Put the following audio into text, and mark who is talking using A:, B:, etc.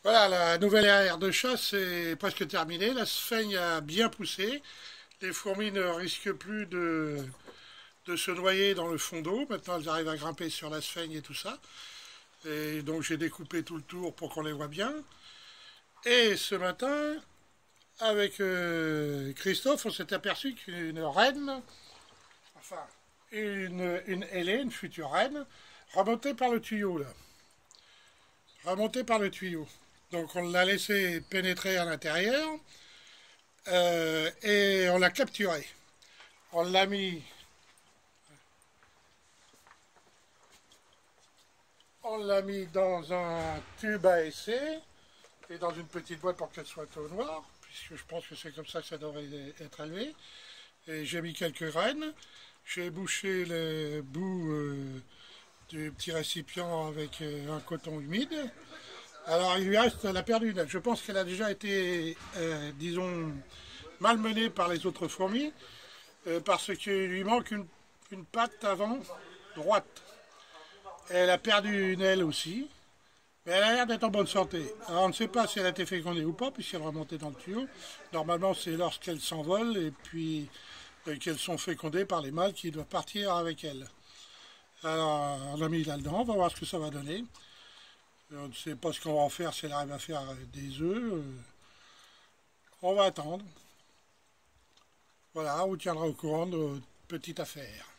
A: Voilà, la nouvelle aire de chasse est presque terminée. La sphaigne a bien poussé. Les fourmis ne risquent plus de se noyer dans le fond d'eau. Maintenant, elles arrivent à grimper sur la sphaigne et tout ça. Et donc, j'ai découpé tout le tour pour qu'on les voit bien. Et ce matin, avec Christophe, on s'est aperçu qu'une reine, enfin, une ailée, une future reine, remontait par le tuyau, là. Remontait par le tuyau. Donc, on l'a laissé pénétrer à l'intérieur et on l'a capturé. On l'a mis, on l'a mis dans un tube à essai et dans une petite boîte pour qu'elle soit au noir, puisque je pense que c'est comme ça que ça devrait être élevé. Et j'ai mis quelques graines. J'ai bouché les bouts du petit récipient avec un coton humide. Alors il lui reste la paire d'une aile. Je pense qu'elle a déjà été, disons, malmenée par les autres fourmis, parce qu'il lui manque une patte avant droite. Elle a perdu une aile aussi, mais elle a l'air d'être en bonne santé. Alors on ne sait pas si elle a été fécondée ou pas, puisqu'elle est remontée dans le tuyau. Normalement c'est lorsqu'elles s'envolent et puis qu'elles sont fécondées par les mâles qui doivent partir avec elles. Alors on a mis là-dedans, on va voir ce que ça va donner. On ne sait pas ce qu'on va en faire si elle arrive à faire des œufs. On va attendre. Voilà, on vous tiendra au courant de notre petite affaire.